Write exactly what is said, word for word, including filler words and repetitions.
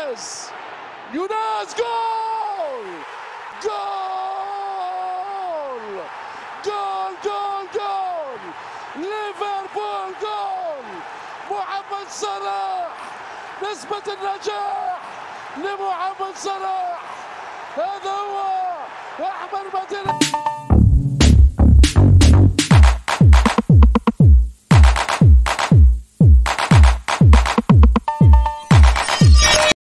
يونس يونس جول جول جول جول جول ليفربول جول محمد صلاح. نسبة النجاح لمحمد صلاح. هذا هو أحمد بديل.